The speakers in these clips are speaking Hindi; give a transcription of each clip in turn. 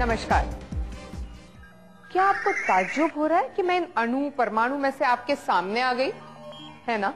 नमस्कार। क्या आपको ताज्जुब हो रहा है कि मैं इन अणु परमाणु में से आपके सामने आ गई, है ना?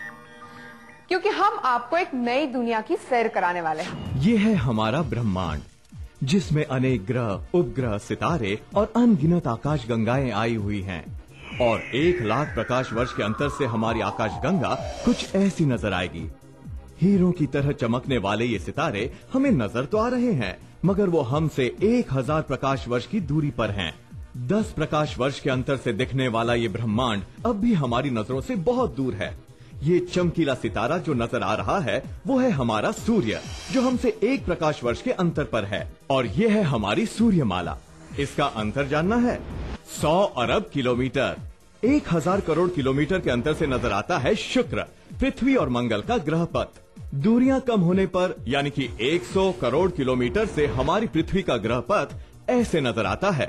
क्योंकि हम आपको एक नई दुनिया की सैर कराने वाले हैं। ये है हमारा ब्रह्मांड, जिसमें अनेक ग्रह, उपग्रह, सितारे और अनगिनत आकाश गंगाएं आई हुई हैं। और 1,00,000 प्रकाश वर्ष के अंतर से हमारी आकाश गंगा कुछ ऐसी नजर आएगी। हीरों की तरह चमकने वाले ये सितारे हमें नजर तो आ रहे हैं, मगर वो हमसे 1,000 प्रकाश वर्ष की दूरी पर हैं। 10 प्रकाश वर्ष के अंतर से दिखने वाला ये ब्रह्मांड अब भी हमारी नजरों से बहुत दूर है। ये चमकीला सितारा जो नजर आ रहा है वो है हमारा सूर्य, जो हमसे 1 प्रकाश वर्ष के अंतर पर है। और ये है हमारी सूर्यमाला। इसका अंतर जानना है? 100 अरब किलोमीटर। 1,000 करोड़ किलोमीटर के अंतर से नजर आता है शुक्र, पृथ्वी और मंगल का ग्रह पथ। दूरियां कम होने पर यानी कि 100 करोड़ किलोमीटर से हमारी पृथ्वी का ग्रह पथ ऐसे नजर आता है।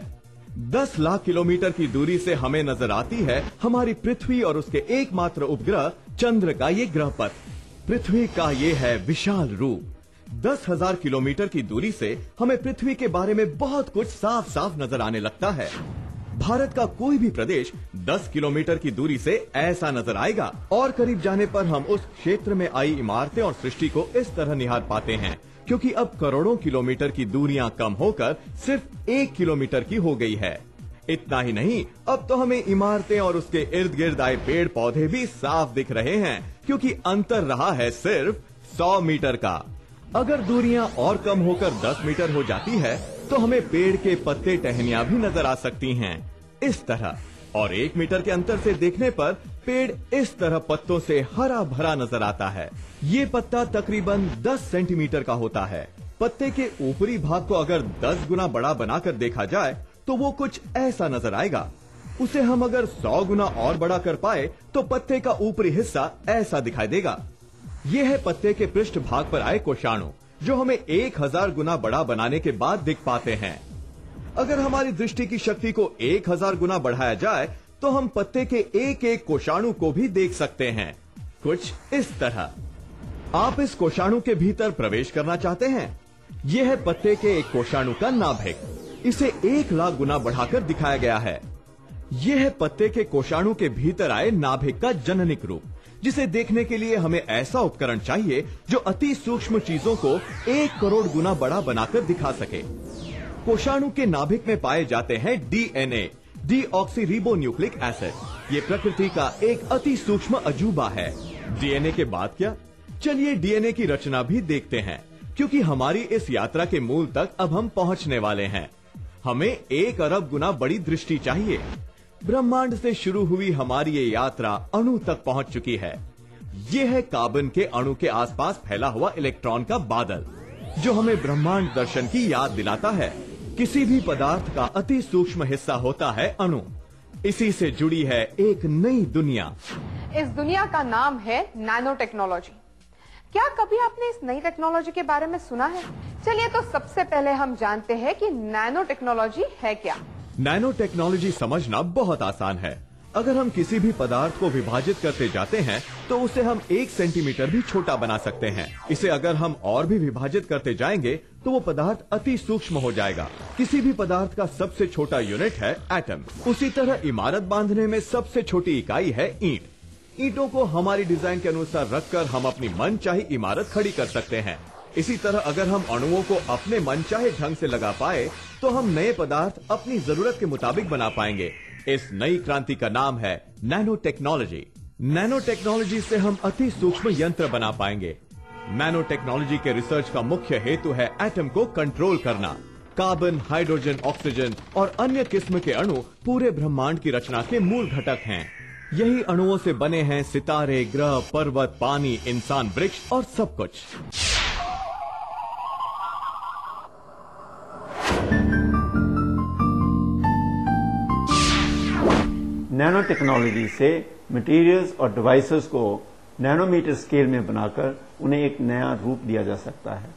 10 लाख किलोमीटर की दूरी से हमें नजर आती है हमारी पृथ्वी और उसके एकमात्र उपग्रह चंद्र का ये ग्रह पथ। पृथ्वी का ये है विशाल रूप। 10,000 किलोमीटर की दूरी से हमें पृथ्वी के बारे में बहुत कुछ साफ साफ नजर आने लगता है। भारत का कोई भी प्रदेश 10 किलोमीटर की दूरी से ऐसा नजर आएगा और करीब जाने पर हम उस क्षेत्र में आई इमारतें और सृष्टि को इस तरह निहार पाते हैं, क्योंकि अब करोड़ों किलोमीटर की दूरियां कम होकर सिर्फ 1 किलोमीटर की हो गई है। इतना ही नहीं, अब तो हमें इमारतें और उसके इर्द गिर्द आए पेड़ पौधे भी साफ दिख रहे हैं, क्योंकि अंतर रहा है सिर्फ 100 मीटर का। अगर दूरियां और कम होकर 10 मीटर हो जाती है तो हमें पेड़ के पत्ते टहनियां भी नजर आ सकती हैं, इस तरह। और 1 मीटर के अंतर से देखने पर पेड़ इस तरह पत्तों से हरा भरा नजर आता है। ये पत्ता तकरीबन 10 सेंटीमीटर का होता है। पत्ते के ऊपरी भाग को अगर 10 गुना बड़ा बनाकर देखा जाए तो वो कुछ ऐसा नजर आएगा। उसे हम अगर 100 गुना और बड़ा कर पाए तो पत्ते का ऊपरी हिस्सा ऐसा दिखाई देगा। ये है पत्ते के पृष्ठ भाग पर आए कोषाणु, जो हमें 1000 गुना बड़ा बनाने के बाद दिख पाते हैं। अगर हमारी दृष्टि की शक्ति को 1000 गुना बढ़ाया जाए तो हम पत्ते के एक एक कोषाणु को भी देख सकते हैं, कुछ इस तरह। आप इस कोषाणु के भीतर प्रवेश करना चाहते हैं? यह है पत्ते के एक कोषाणु का नाभिक। इसे 1,00,000 गुना बढ़ाकर दिखाया गया है। यह है पत्ते के कोषाणु के भीतर आए नाभिक का जननिक रूप, जिसे देखने के लिए हमें ऐसा उपकरण चाहिए जो अति सूक्ष्म चीजों को 1 करोड़ गुना बड़ा बनाकर दिखा सके। कोषाणु के नाभिक में पाए जाते हैं डीएनए, डीऑक्सीरिबोन्यूक्लिक एसिड। ये प्रकृति का एक अति सूक्ष्म अजूबा है। डीएनए के बाद क्या? चलिए डीएनए की रचना भी देखते हैं, क्योंकि हमारी इस यात्रा के मूल तक अब हम पहुंचने वाले हैं। हमें 1 अरब गुना बड़ी दृष्टि चाहिए। ब्रह्मांड से शुरू हुई हमारी ये यात्रा अणु तक पहुंच चुकी है। ये है कार्बन के अणु के आसपास फैला हुआ इलेक्ट्रॉन का बादल, जो हमें ब्रह्मांड दर्शन की याद दिलाता है। किसी भी पदार्थ का अति सूक्ष्म हिस्सा होता है अणु। इसी से जुड़ी है एक नई दुनिया। इस दुनिया का नाम है नैनो टेक्नोलॉजी। क्या कभी आपने इस नई टेक्नोलॉजी के बारे में सुना है? चलिए तो सबसे पहले हम जानते हैं कि नैनो टेक्नोलॉजी है क्या। नैनो टेक्नोलॉजी समझना बहुत आसान है। अगर हम किसी भी पदार्थ को विभाजित करते जाते हैं तो उसे हम 1 सेंटीमीटर भी छोटा बना सकते हैं। इसे अगर हम और भी विभाजित करते जाएंगे तो वो पदार्थ अति सूक्ष्म हो जाएगा। किसी भी पदार्थ का सबसे छोटा यूनिट है एटम। उसी तरह इमारत बांधने में सबसे छोटी इकाई है ईंट। ईंटों को हमारी डिजाइन के अनुसार रखकर हम अपनी मनचाही इमारत खड़ी कर सकते हैं। इसी तरह अगर हम अणुओं को अपने मनचाहे ढंग से लगा पाए तो हम नए पदार्थ अपनी जरूरत के मुताबिक बना पाएंगे। इस नई क्रांति का नाम है नैनो टेक्नोलॉजी। नैनो टेक्नोलॉजी से हम अति सूक्ष्म यंत्र बना पाएंगे। नैनो टेक्नोलॉजी के रिसर्च का मुख्य हेतु है एटम को कंट्रोल करना। कार्बन, हाइड्रोजन, ऑक्सीजन और अन्य किस्म के अणु पूरे ब्रह्मांड की रचना के मूल घटक हैं। यही अणुओं से बने हैं सितारे, ग्रह, पर्वत, पानी, इंसान, वृक्ष और सब कुछ। नैनो टेक्नोलॉजी से मटेरियल्स और डिवाइसेस को नैनोमीटर स्केल में बनाकर उन्हें एक नया रूप दिया जा सकता है।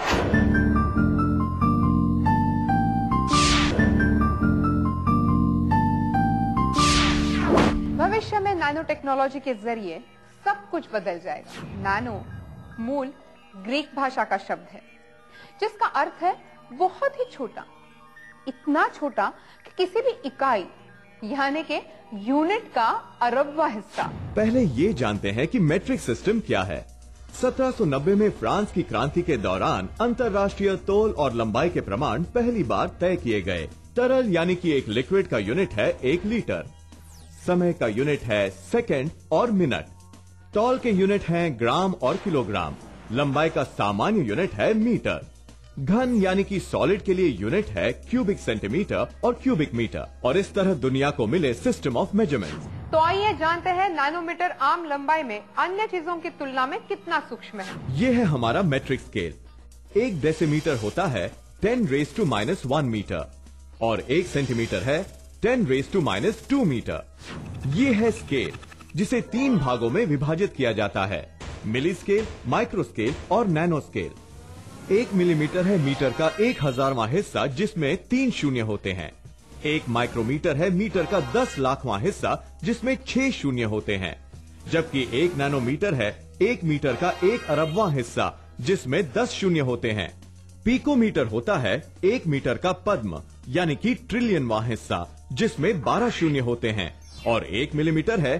भविष्य में नैनो टेक्नोलॉजी के जरिए सब कुछ बदल जाएगा। नैनो मूल ग्रीक भाषा का शब्द है, जिसका अर्थ है बहुत ही छोटा। इतना छोटा कि किसी भी इकाई यानी के यूनिट का अरबवां हिस्सा। पहले ये जानते हैं कि मेट्रिक सिस्टम क्या है। 1790 में फ्रांस की क्रांति के दौरान अंतर्राष्ट्रीय तौल और लंबाई के प्रमाण पहली बार तय किए गए। तरल यानी कि एक लिक्विड का यूनिट है 1 लीटर। समय का यूनिट है सेकंड और मिनट। तौल के यूनिट हैं ग्राम और किलोग्राम। लंबाई का सामान्य यूनिट है मीटर। घन यानी कि सॉलिड के लिए यूनिट है क्यूबिक सेंटीमीटर और क्यूबिक मीटर। और इस तरह दुनिया को मिले सिस्टम ऑफ मेजरमेंट्स। तो आइए जानते हैं नैनोमीटर आम लंबाई में अन्य चीजों की तुलना में कितना सूक्ष्म है। ये है हमारा मेट्रिक स्केल। 1 डेसीमीटर होता है 10⁻⁻1 मीटर और 1 सेंटीमीटर है 10⁻⁻2 मीटर। ये है स्केल जिसे 3 भागों में विभाजित किया जाता है, मिली स्केल, माइक्रो स्केल और नैनो स्केल। 1 मिलीमीटर है मीटर का 1000वां हिस्सा जिसमें 3 शून्य होते हैं। 1 माइक्रोमीटर है मीटर का 10 लाखवां हिस्सा जिसमें 6 शून्य होते हैं। जबकि 1 नैनोमीटर है 1 मीटर का 1 अरबवां हिस्सा जिसमें 10 शून्य होते हैं। पिकोमीटर होता है 1 मीटर का पद्म यानी कि ट्रिलियनवां हिस्सा जिसमें 12 शून्य होते हैं। और 1 मिलीमीटर है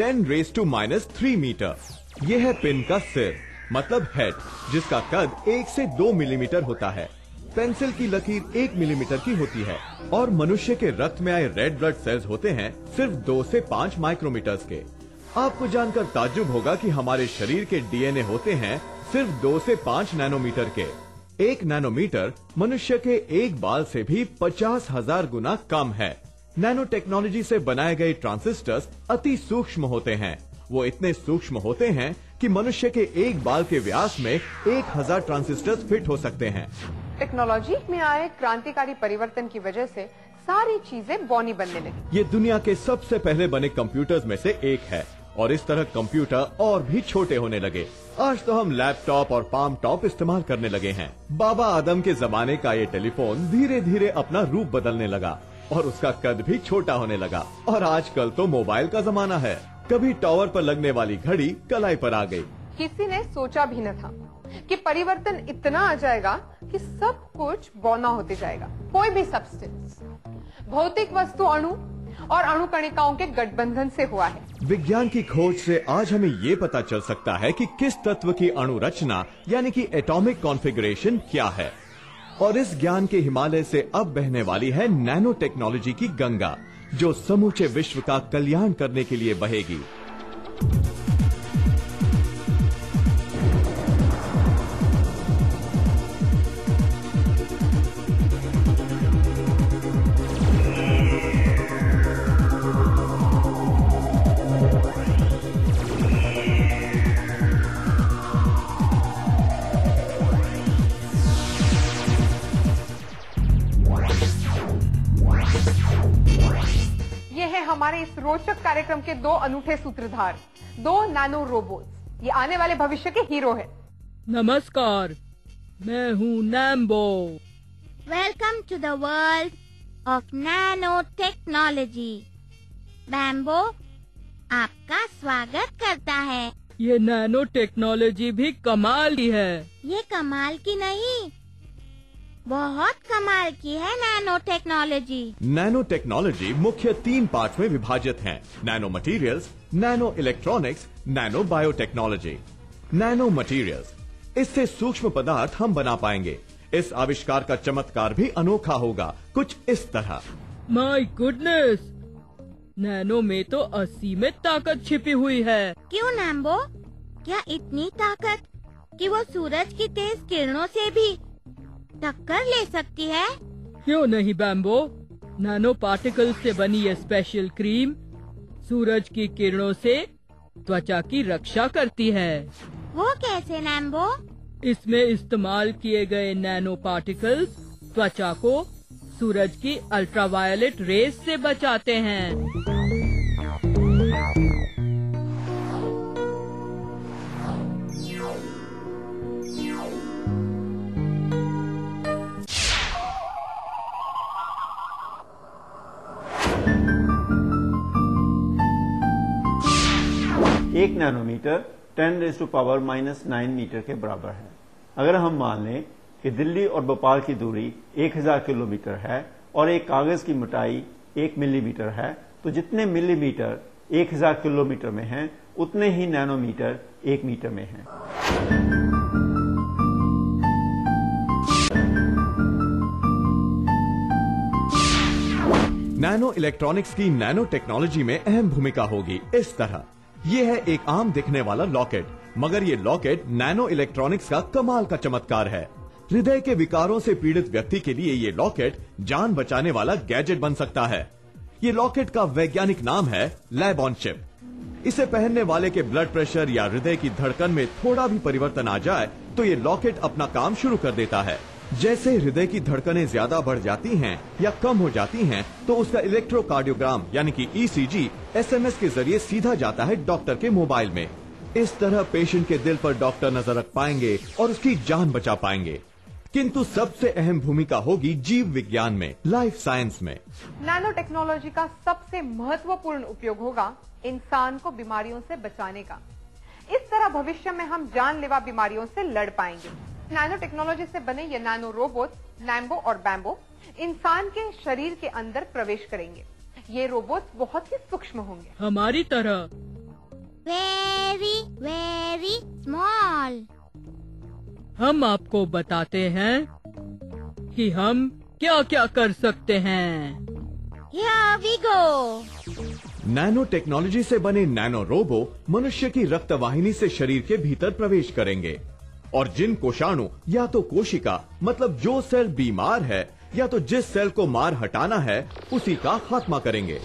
10⁻³ मीटर। यह है पिन का सिर मतलब हेड जिसका कद 1 से 2 मिलीमीटर होता है। पेंसिल की लकीर 1 मिलीमीटर की होती है और मनुष्य के रक्त में आए रेड ब्लड सेल्स होते हैं सिर्फ 2 से 5 माइक्रोमीटर्स के। आपको जानकर ताज्जुब होगा कि हमारे शरीर के डीएनए होते हैं सिर्फ 2 से 5 नैनोमीटर के। 1 नैनोमीटर मनुष्य के एक बाल से भी 50,000 गुना कम है। नैनो टेक्नोलॉजी से बनाए गए ट्रांजिस्टर्स अति सूक्ष्म होते हैं। वो इतने सूक्ष्म होते हैं कि मनुष्य के एक बाल के व्यास में 1000 ट्रांजिस्टर्स फिट हो सकते हैं। टेक्नोलॉजी में आए क्रांतिकारी परिवर्तन की वजह से सारी चीजें बौनी बनने लगी। ये दुनिया के सबसे पहले बने कंप्यूटर्स में से एक है और इस तरह कंप्यूटर और भी छोटे होने लगे। आज तो हम लैपटॉप और पाम टॉप इस्तेमाल करने लगे हैं। बाबा आदम के जमाने का ये टेलीफोन धीरे धीरे अपना रूप बदलने लगा और उसका कद भी छोटा होने लगा। और आजकल तो मोबाइल का जमाना है। कभी टावर पर लगने वाली घड़ी कलाई पर आ गई। किसी ने सोचा भी न था कि परिवर्तन इतना आ जाएगा कि सब कुछ बौना होते जाएगा। कोई भी सब्सटेंस, भौतिक वस्तु अणु और अणु कणिकाओं के गठबंधन से हुआ है। विज्ञान की खोज से आज हमें ये पता चल सकता है कि किस तत्व की अणु रचना यानी कि एटॉमिक कॉन्फ़िगरेशन क्या है। और इस ज्ञान के हिमालय से अब बहने वाली है नैनो टेक्नोलॉजी की गंगा जो समूचे विश्व का कल्याण करने के लिए बहेगी। हमारे इस रोचक कार्यक्रम के 2 अनूठे सूत्रधार, 2 नैनो रोबोट्स। ये आने वाले भविष्य के हीरो हैं। नमस्कार, मैं हूँ नैम्बो। Welcome to the world of nano technology. बैम्बो आपका स्वागत करता है। ये नैनो टेक्नोलॉजी भी कमाल की है। ये कमाल की नहीं, बहुत कमाल की है नैनो टेक्नोलॉजी। नैनो टेक्नोलॉजी मुख्य 3 पार्ट में विभाजित हैं। Nano materials, nano electronics, nano biotechnology. Nano materials, इससे सूक्ष्म पदार्थ हम बना पाएंगे। इस आविष्कार का चमत्कार भी अनोखा होगा, कुछ इस तरह। माय गुडनेस, नैनो में तो असीमित ताकत छिपी हुई है। क्यों नैम्बो? क्या इतनी ताकत कि वो सूरज की तेज किरणों से भी टक्कर ले सकती है? क्यों नहीं बैम्बो, नैनो पार्टिकल्स से बनी ये स्पेशल क्रीम सूरज की किरणों से त्वचा की रक्षा करती है। वो कैसे नैम्बो? इसमें इस्तेमाल किए गए नैनो पार्टिकल्स त्वचा को सूरज की अल्ट्रावायलेट रेज से बचाते हैं। एक नैनोमीटर 10⁻⁻⁹ मीटर के बराबर है। अगर हम मान लें कि दिल्ली और भोपाल की दूरी 1000 किलोमीटर है और एक कागज की मोटाई 1 मिलीमीटर है, तो जितने मिलीमीटर 1000 किलोमीटर में हैं, उतने ही नैनोमीटर 1 मीटर में हैं। नैनो इलेक्ट्रॉनिक्स की नैनो टेक्नोलॉजी में अहम भूमिका होगी इस तरह। ये है एक आम दिखने वाला लॉकेट, मगर ये लॉकेट नैनो इलेक्ट्रॉनिक्स का कमाल का चमत्कार है। हृदय के विकारों से पीड़ित व्यक्ति के लिए ये लॉकेट जान बचाने वाला गैजेट बन सकता है। ये लॉकेट का वैज्ञानिक नाम है लैब ऑन चिप। इसे पहनने वाले के ब्लड प्रेशर या हृदय की धड़कन में थोड़ा भी परिवर्तन आ जाए तो ये लॉकेट अपना काम शुरू कर देता है। जैसे हृदय की धड़कनें ज्यादा बढ़ जाती हैं या कम हो जाती हैं, तो उसका इलेक्ट्रोकार्डियोग्राम यानी कि ईसीजी एसएमएस के जरिए सीधा जाता है डॉक्टर के मोबाइल में। इस तरह पेशेंट के दिल पर डॉक्टर नजर रख पाएंगे और उसकी जान बचा पाएंगे। किंतु सबसे अहम भूमिका होगी जीव विज्ञान में, लाइफ साइंस में। नैनो टेक्नोलॉजी का सबसे महत्वपूर्ण उपयोग होगा इंसान को बीमारियों से बचाने का। इस तरह भविष्य में हम जानलेवा बीमारियों से लड़ पाएंगे। नैनो टेक्नोलॉजी से बने ये नैनो रोबोट लैम्बो और बैम्बो इंसान के शरीर के अंदर प्रवेश करेंगे। ये रोबोट बहुत ही सूक्ष्म होंगे, हमारी तरह। Very very small. हम आपको बताते हैं कि हम क्या क्या कर सकते हैं। Here we go। Nano technology से बने नैनो रोबो मनुष्य की रक्त वाहिनी से शरीर के भीतर प्रवेश करेंगे और जिन कोषाणु या तो कोशिका मतलब जो सेल बीमार है या तो जिस सेल को मार हटाना है उसी का खात्मा करेंगे।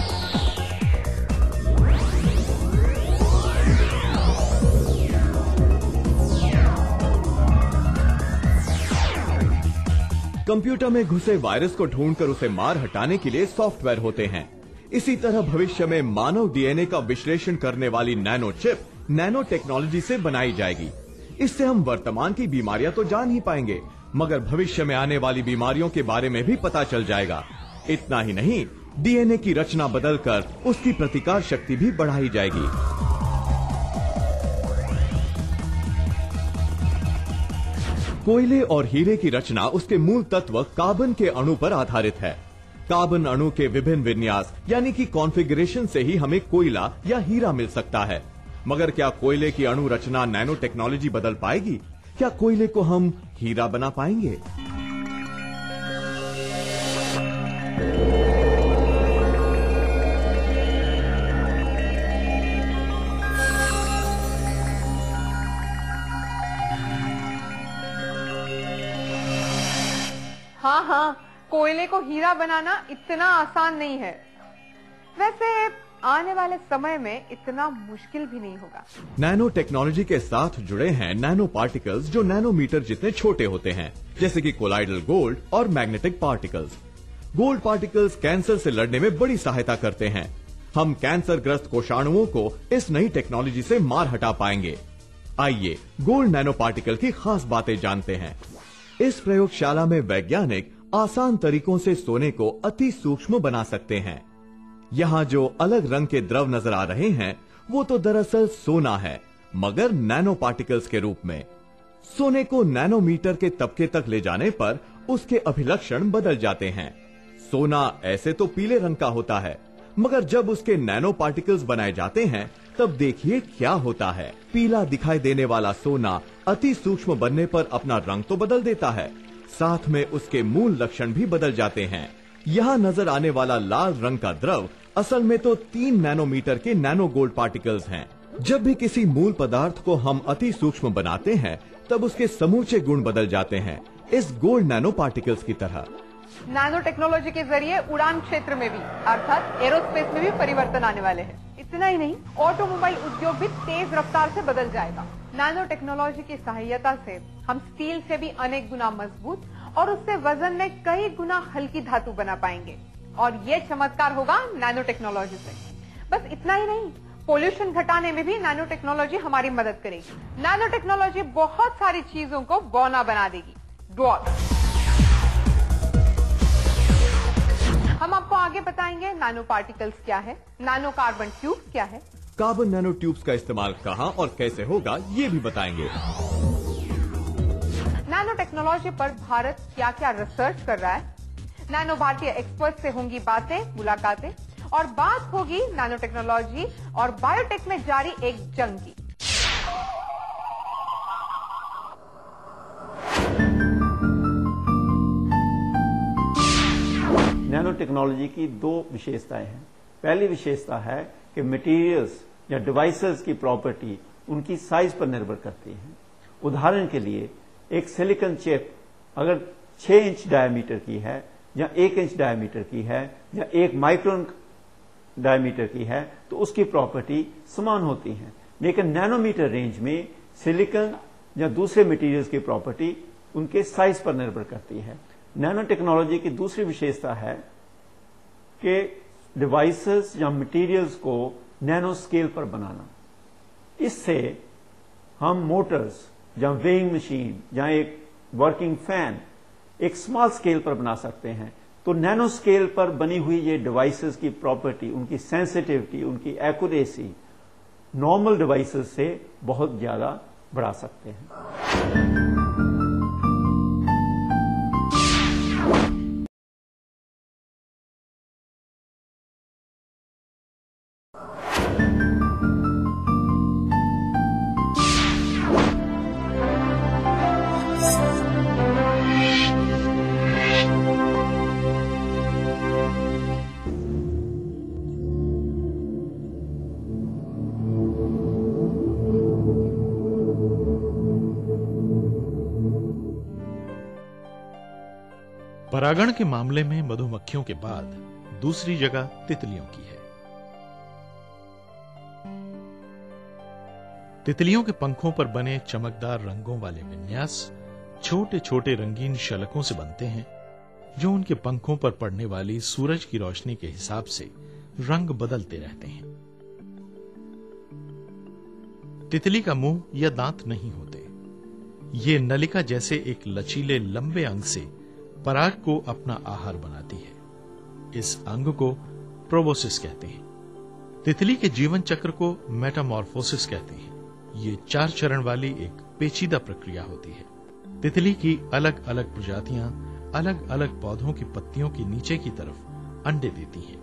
कंप्यूटर में घुसे वायरस को ढूंढकर उसे मार हटाने के लिए सॉफ्टवेयर होते हैं। इसी तरह भविष्य में मानव डीएनए का विश्लेषण करने वाली नैनो चिप नैनो टेक्नोलॉजी से बनाई जाएगी। इससे हम वर्तमान की बीमारियां तो जान ही पाएंगे, मगर भविष्य में आने वाली बीमारियों के बारे में भी पता चल जाएगा। इतना ही नहीं, डीएनए की रचना बदलकर उसकी प्रतिकार शक्ति भी बढ़ाई जाएगी। कोयले और हीरे की रचना उसके मूल तत्व कार्बन के अणु पर आधारित है। कार्बन अणु के विभिन्न विन्यास यानी कि कॉन्फ़िगरेशन से ही हमें कोयला या हीरा मिल सकता है। मगर क्या कोयले की अणु रचना नैनो टेक्नोलॉजी बदल पाएगी? क्या कोयले को हम हीरा बना पाएंगे? हाँ, कोयले को हीरा बनाना इतना आसान नहीं है। वैसे आने वाले समय में इतना मुश्किल भी नहीं होगा। नैनो टेक्नोलॉजी के साथ जुड़े हैं नैनो पार्टिकल्स जो नैनोमीटर जितने छोटे होते हैं, जैसे कि कोलाइडल गोल्ड और magnetic particles. Gold particles cancer से लड़ने में बड़ी सहायता करते हैं। हम कैंसर ग्रस्त कोषाणुओं को इस नई टेक्नोलॉजी से मार हटा पाएंगे। आइए गोल्ड नैनो पार्टिकल की खास बातें जानते हैं। इस प्रयोगशाला में वैज्ञानिक आसान तरीकों से सोने को अति सूक्ष्म बना सकते हैं। यहाँ जो अलग रंग के द्रव नजर आ रहे हैं वो तो दरअसल सोना है, मगर नैनो पार्टिकल्स के रूप में। सोने को नैनोमीटर के तबके तक ले जाने पर उसके अभिलक्षण बदल जाते हैं। सोना ऐसे तो पीले रंग का होता है, मगर जब उसके नैनो पार्टिकल्स बनाए जाते हैं तब देखिए क्या होता है। पीला दिखाई देने वाला सोना अति सूक्ष्म बनने पर अपना रंग तो बदल देता है, साथ में उसके मूल लक्षण भी बदल जाते हैं। यहाँ नजर आने वाला लाल रंग का द्रव असल में तो 3 नैनोमीटर के नैनो गोल्ड पार्टिकल्स हैं। जब भी किसी मूल पदार्थ को हम अति सूक्ष्म बनाते हैं तब उसके समूचे गुण बदल जाते हैं, इस गोल्ड नैनो पार्टिकल्स की तरह। नैनो टेक्नोलॉजी के जरिए उड़ान क्षेत्र में भी अर्थात एरोस्पेस में भी परिवर्तन आने वाले हैं। इतना ही नहीं, ऑटोमोबाइल उद्योग भी तेज रफ्तार से बदल जाएगा। नैनो टेक्नोलॉजी की सहायता से हम स्टील से भी अनेक गुना मजबूत और उससे वजन में कई गुना हल्की धातु बना पाएंगे, और ये चमत्कार होगा नैनो टेक्नोलॉजी से। बस इतना ही नहीं, पोल्यूशन घटाने में भी नैनो टेक्नोलॉजी हमारी मदद करेगी। नैनो टेक्नोलॉजी बहुत सारी चीजों को बौना बना देगी, ड्वार्फ। हम आपको आगे बताएंगे नैनो पार्टिकल्स क्या है, नैनो कार्बन ट्यूब क्या है। कार्बन नैनो ट्यूब्स का इस्तेमाल कहाँ और कैसे होगा ये भी बताएंगे। नैनो टेक्नोलॉजी पर भारत क्या क्या रिसर्च कर रहा है, नैनो भारतीय एक्सपर्ट से होंगी बातें, मुलाकातें और बात होगी नैनो टेक्नोलॉजी और बायोटेक में जारी एक जंग की। नैनो टेक्नोलॉजी की दो विशेषताएं हैं। पहली विशेषता है कि मटेरियल्स या डिवाइसेस की प्रॉपर्टी उनकी साइज पर निर्भर करती है। उदाहरण के लिए एक सिलिकॉन चिप अगर 6 इंच डायमीटर की है या 1 इंच डायमीटर की है या 1 माइक्रोन डायमीटर की है तो उसकी प्रॉपर्टी समान होती है। लेकिन नैनोमीटर रेंज में सिलिकॉन या दूसरे मटेरियल्स की प्रॉपर्टी उनके साइज पर निर्भर करती है। नैनो टेक्नोलॉजी की दूसरी विशेषता है कि डिवाइसेस या मटेरियल्स को नैनो स्केल पर बनाना। इससे हम मोटर्स या वेइंग मशीन या एक वर्किंग फैन एक स्मॉल स्केल पर बना सकते हैं। तो नैनो स्केल पर बनी हुई ये डिवाइसेस की प्रॉपर्टी, उनकी सेंसिटिविटी, उनकी एक्यूरेसी नॉर्मल डिवाइसेस से बहुत ज्यादा बढ़ा सकते हैं। परागण के मामले में मधुमक्खियों के बाद दूसरी जगह तितलियों की है। तितलियों के पंखों पर बने चमकदार रंगों वाले विन्यास छोटे छोटे रंगीन शलकों से बनते हैं, जो उनके पंखों पर पड़ने वाली सूरज की रोशनी के हिसाब से रंग बदलते रहते हैं। तितली का मुंह या दांत नहीं होते। ये नलिका जैसे एक लचीले लंबे अंग से पराग को अपना आहार बनाती है। इस अंग को प्रोबोसिस कहते हैं। तितली के जीवन चक्र को मेटामॉर्फोसिस कहते हैं। ये 4 चरण वाली एक पेचीदा प्रक्रिया होती है। तितली की अलग अलग प्रजातियां अलग अलग पौधों की पत्तियों की नीचे की तरफ अंडे देती हैं।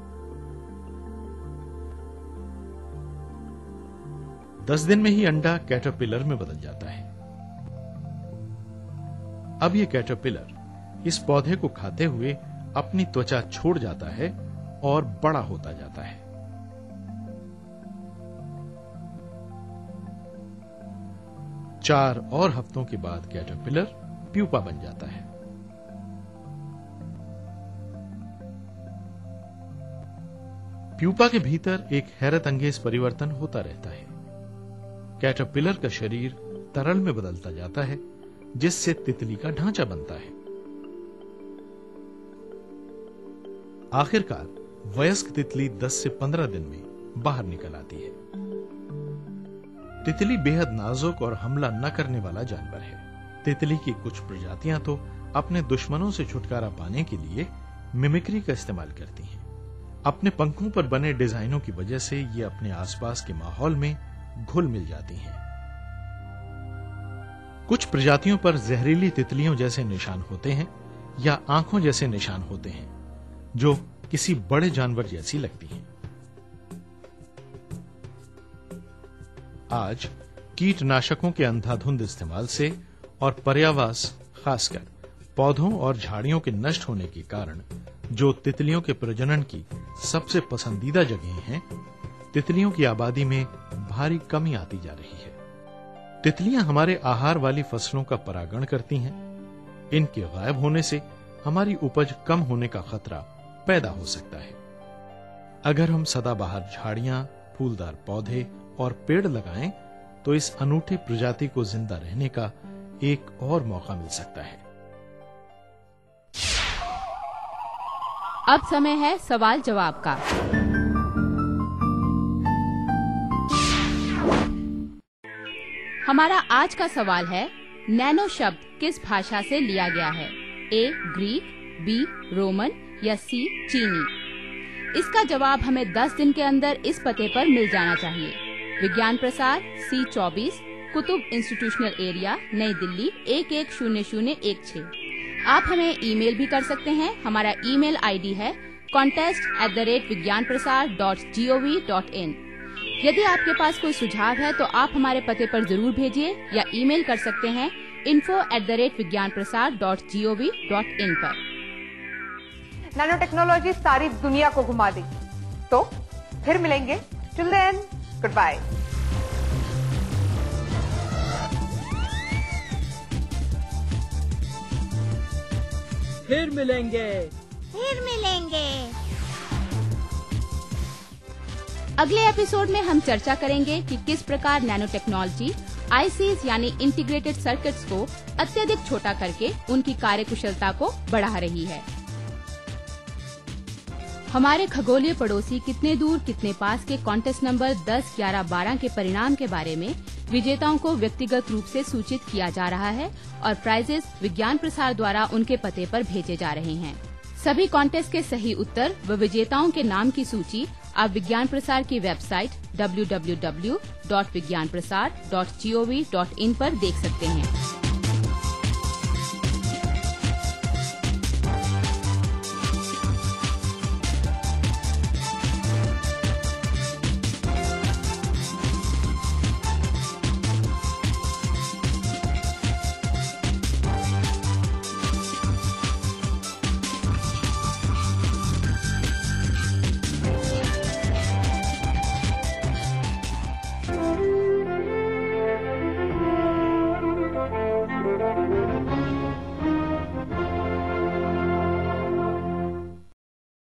दस दिन में ही अंडा कैटरपिलर में बदल जाता है। अब ये कैटरपिलर इस पौधे को खाते हुए अपनी त्वचा छोड़ जाता है और बड़ा होता जाता है। चार और हफ्तों के बाद कैटरपिलर प्यूपा बन जाता है। प्यूपा के भीतर एक हैरत अंगेज परिवर्तन होता रहता है। कैटरपिलर का शरीर तरल में बदलता जाता है, जिससे तितली का ढांचा बनता है। आखिरकार वयस्क तितली 10 से 15 दिन में बाहर निकल आती है। तितली बेहद नाजुक और हमला न करने वाला जानवर है। तितली की कुछ प्रजातियां तो अपने दुश्मनों से छुटकारा पाने के लिए मिमिक्री का इस्तेमाल करती हैं। अपने पंखों पर बने डिजाइनों की वजह से ये अपने आसपास के माहौल में घुल मिल जाती हैं। कुछ प्रजातियों पर जहरीली तितलियों जैसे निशान होते हैं या आंखों जैसे निशान होते हैं, जो किसी बड़े जानवर जैसी लगती हैं। आज कीटनाशकों के अंधाधुंध इस्तेमाल से और पर्यावास, खासकर पौधों और झाड़ियों के नष्ट होने के कारण, जो तितलियों के प्रजनन की सबसे पसंदीदा जगहें हैं, तितलियों की आबादी में भारी कमी आती जा रही है। तितलियां हमारे आहार वाली फसलों का परागण करती हैं। इनके गायब होने से हमारी उपज कम होने का खतरा पैदा हो सकता है। अगर हम सदाबहार झाड़ियां, फूलदार पौधे और पेड़ लगाएं, तो इस अनूठी प्रजाति को जिंदा रहने का एक और मौका मिल सकता है। अब समय है सवाल जवाब का। हमारा आज का सवाल है, नैनो शब्द किस भाषा से लिया गया है? ए ग्रीक, बी रोमन या सी चीनी? इसका जवाब हमें 10 दिन के अंदर इस पते पर मिल जाना चाहिए। विज्ञान प्रसार C24, कुतुब इंस्टीट्यूशनल एरिया, नई दिल्ली 110016। आप हमें ईमेल भी कर सकते हैं। हमारा ईमेल आईडी है contest@vigyanprasar.gov.in। यदि आपके पास कोई सुझाव है तो आप हमारे पते पर जरूर भेजिए या ईमेल कर सकते हैं info@vigyanprasar.gov.in पर। नैनो टेक्नोलॉजी सारी दुनिया को घुमा देगी। तो फिर मिलेंगे। Till then, goodbye. फिर मिलेंगे। अगले एपिसोड में हम चर्चा करेंगे कि किस प्रकार नैनो टेक्नोलॉजी आईसीज यानी इंटीग्रेटेड सर्किट्स को अत्यधिक छोटा करके उनकी कार्यकुशलता को बढ़ा रही है। हमारे खगोलीय पड़ोसी कितने दूर कितने पास के कॉन्टेस्ट नंबर 10, 11, 12 के परिणाम के बारे में विजेताओं को व्यक्तिगत रूप से सूचित किया जा रहा है और प्राइजेस विज्ञान प्रसार द्वारा उनके पते पर भेजे जा रहे हैं। सभी कॉन्टेस्ट के सही उत्तर व विजेताओं के नाम की सूची आप विज्ञान प्रसार की वेबसाइट www.vigyanprasar.gov.in पर देख सकते हैं।